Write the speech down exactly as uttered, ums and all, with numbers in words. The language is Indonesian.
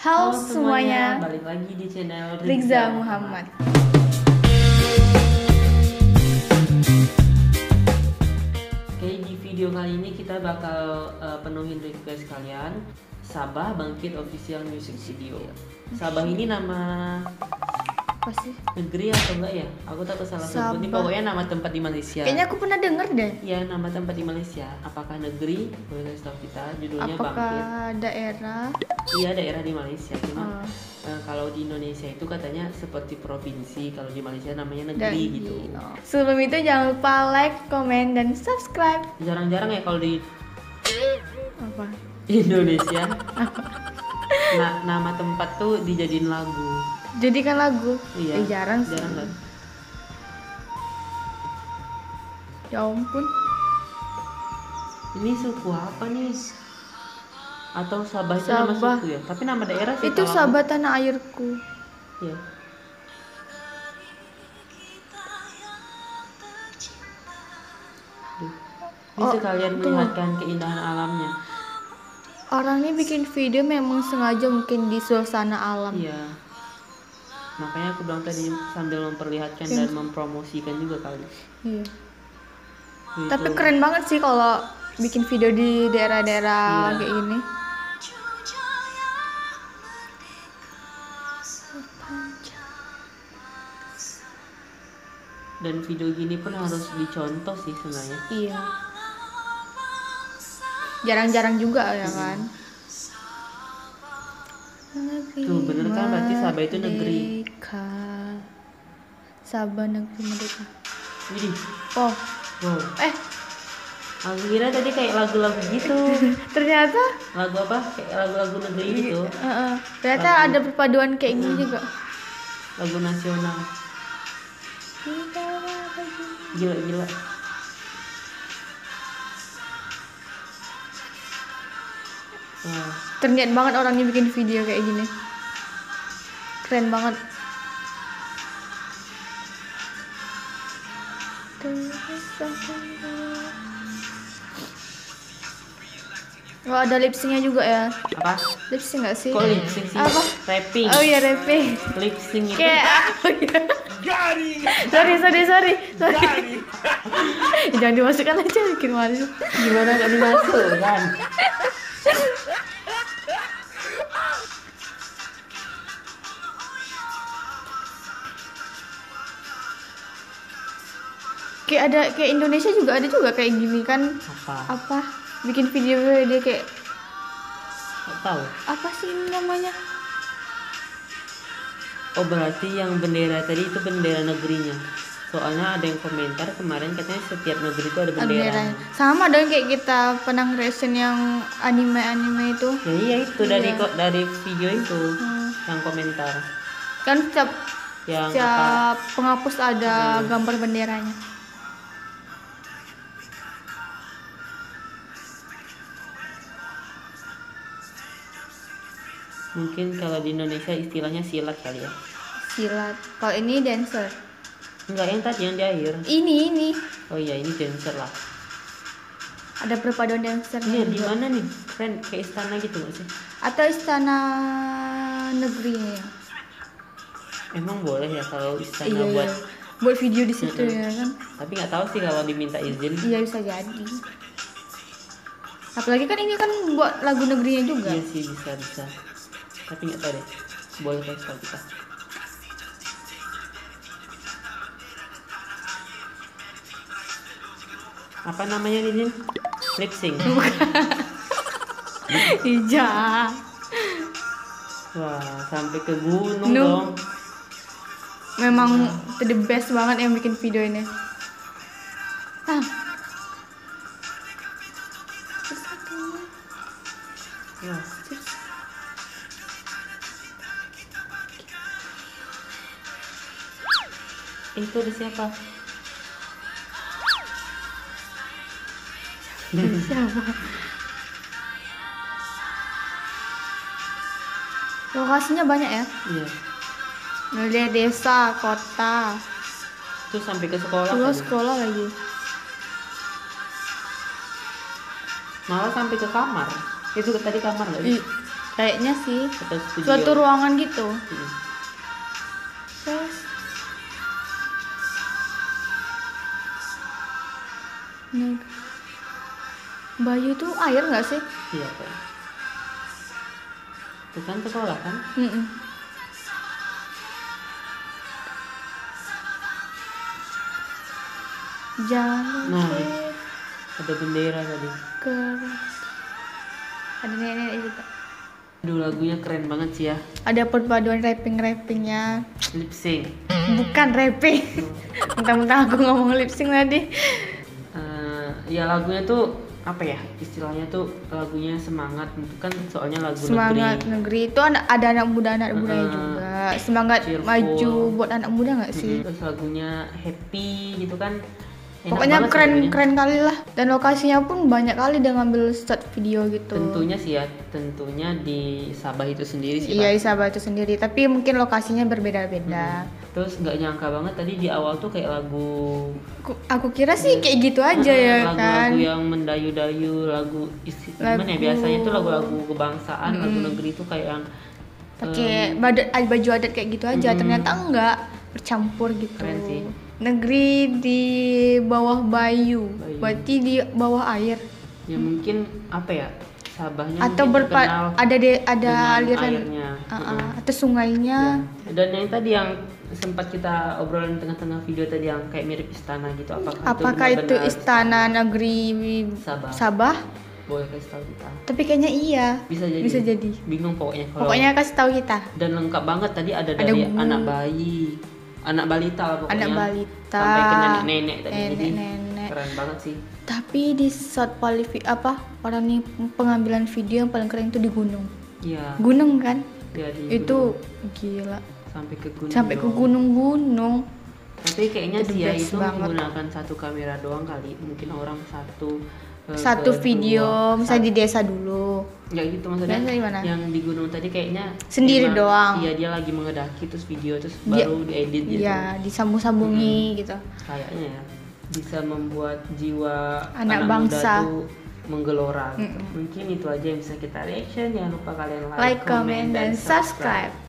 Halo Halo semuanya, semuanya, balik lagi di channel Rizza Muhammad. Oke, di video kali ini kita bakal uh, penuhin request kalian. Sabah Bangkit Official Music Video. Sabah ini nama Apa sih? negeri atau enggak ya? Aku tak tahu salah sebut. Ini Sabah. pokoknya nama tempat di Malaysia. Kayaknya aku pernah denger deh. Ya, nama tempat di Malaysia. Apakah negeri? Boleh kasih tahu kita. Judulnya Apakah Bangkit. daerah? Iya, daerah di Malaysia. Cuma Oh. uh, kalau di Indonesia itu katanya seperti provinsi. Kalau di Malaysia namanya negeri Dan- gitu. oh. Sebelum itu jangan lupa like, komen, dan subscribe. Jarang-jarang ya kalau di Apa? Indonesia nah, nama tempat tuh dijadiin lagu. Jadikan lagu. Iya, Eh, jarang sih. jarang kan? Ya ampun. Ini suku apa nih? Atau Sabah itu nama Sabah. suku ya? Tapi nama daerah sih. Itu kalau aku- Sabah tanah airku. Iya. Duh. Ini Oh, sekalian tuh. melihatkan keindahan alamnya. Orang ini bikin video memang sengaja mungkin di suasana alam. Iya. Makanya aku bilang tadi sambil memperlihatkan dan mempromosikan juga kali. Iya. Gitu. Tapi keren banget sih kalau bikin video di daerah-daerah Iya. kayak gini. Dan video gini pun harus dicontoh sih sebenarnya. Iya. Jarang-jarang juga ya kan. Tuh, bener kan? Berarti Sabah itu negeri. Merdeka. Sabah negeri merdeka. Widih. Oh, Wow. eh Aku kira tadi kayak lagu-lagu gitu. ternyata Lagu apa? Kayak lagu-lagu negeri gitu. eh, eh, ternyata ada perpaduan kayak gini juga. Lagu nasional. Gila-gila. Wah, Terniat banget orangnya bikin video kayak gini. Keren banget. Oh, ada lip sync-nya juga ya. apa? Lip sync nggak sih? Kok lip sync sih? Apa? Rapping. Oh iya, rapping. Lip sync itu. Kayak oh, iya. sorry, sorry, sorry, sorry. Jangan dimasukkan aja, bikin malu. Gimana nggak dimasuk kan? Kayak ada kayak Indonesia juga ada juga kayak gini kan. Apa? Apa? Bikin video dia kayak Nggak tahu. apa sih ini namanya? Oh, berarti yang bendera tadi itu bendera negerinya. Soalnya ada yang komentar kemarin katanya setiap negeri itu ada bendera. Benderanya. Sama dong kayak kita penang reaction yang anime-anime itu. Ya iya itu dari Iya. kok dari video itu Hmm. yang komentar Kan setiap yang apa? setiap penghapus ada gambar benderanya. Mungkin kalau di Indonesia istilahnya silat kali ya. Silat. Kalau ini dancer. Enggak, yang tadi yang di akhir. Ini ini Oh iya, ini dancer lah. ada perpaduan dancer. Ini di mana nih? Keren, kayak istana gitu nggak sih? Atau istana negerinya ya? Emang boleh ya kalau istana Iya, buat iya. Buat video di situ Mm-mm. ya kan? tapi nggak tahu sih kalau diminta izin. Iya bisa jadi. Apalagi kan ini kan buat lagu negerinya juga. Iya sih, bisa bisa. Tapi nggak tahu deh. Boleh kasih tahu kita. Apa namanya izin? Lip sync. Iya. Wah, sampai ke gunung Nu. dong. Memang the best banget yang bikin video ini. Ah. Wah. Itu ada siapa? Siapa? Lokasinya banyak ya. Iya. Dari desa, kota, Terus sampai ke sekolah. terus kan? sekolah lagi. Malah sampai ke kamar. Itu tadi kamar nggak sih? I- Kayaknya sih. Atau studio. Suatu ruangan gitu. Hmm. Terus Nih. Bayu tuh air nggak sih? Iya kan. Itu kan sekolah kan? Mm-mm. Jalan Nah. ke Ada bendera tadi. keras. Ada nenek juga. Aduh, lagunya keren banget sih ya. Ada perpaduan rapping-rappingnya. Lip sync. Bukan rapping. Mentang-mentang aku ngomong lip sync tadi. Eh, ya lagunya tuh apa ya? Istilahnya tuh lagunya semangat. Itu kan soalnya lagu Semangat negeri. negeri itu ada, ada anak muda anak mudanya Uh-uh. juga. Semangat Cheerful. maju buat anak muda nggak sih? Terus lagunya happy gitu kan. Enak Pokoknya banget sih keren lagunya. keren kali lah. Dan lokasinya pun banyak kali dia ngambil shot video gitu. Tentunya sih ya, tentunya di Sabah itu sendiri sih. Iya Pak. di Sabah itu sendiri. Tapi mungkin lokasinya berbeda-beda. Terus nggak nyangka banget tadi di awal tuh kayak lagu Aku, aku kira sih kayak gitu aja ya lagu-lagu kan. yang mendayu-dayu, lagu isi gimana ya, Lagu- biasanya tuh lagu-lagu kebangsaan, lagu Mm-mm. negeri tuh kayak yang Pakai baju, baju adat kayak gitu aja. Mm-mm. Ternyata enggak, bercampur gitu. Keren sih. Negeri di bawah Bayu. Bayu. Berarti di bawah air. ya mungkin apa ya, Sabahnya Atau mungkin berpa terkenal ada de, ada dengan aliran airnya. Ah, ah. Mm-mm. Atau sungainya. Ya. Dan yang tadi yang sempat kita obrolin tengah-tengah video tadi yang kayak mirip istana gitu, apakah, Apakah itu benar-benar istana negeri Sabah? Sabah? Boleh kasih tahu kita. Tapi kayaknya iya. Bisa jadi. Bisa jadi. Bingung pokoknya kalau. Pokoknya kasih tahu kita. Dan lengkap banget tadi ada Ada dari gu- anak bayi, anak balita lah pokoknya. Anak balita. Sampai ke nenek-nenek tadi. Jadi Nenek-nenek. keren banget sih. Tapi di shot qualifi apa orang nih pengambilan video yang paling keren itu di gunung. Iya. Gunung kan? Ya, di Itu gunung. gila. sampai ke gunung. Sampai ke dong. gunung-gunung. Tapi kayaknya Itu sih ya best itu banget. menggunakan satu kamera doang kali. Mungkin orang satu eh, Satu kedua, video misalnya di satu- desa dulu. ya gitu maksudnya. Biasa gimana? Yang di gunung tadi kayaknya Sendiri emang- doang. Iya, dia lagi mengedaki terus video terus Dia- baru diedit gitu. Iya, disambung-sambungi gitu. Kayaknya ya bisa membuat jiwa Anak anak, bangsa. muda tuh menggelora gitu. Mm-mm. Mungkin itu aja yang bisa kita reaction. Jangan lupa kalian like, Like, comment, dan subscribe.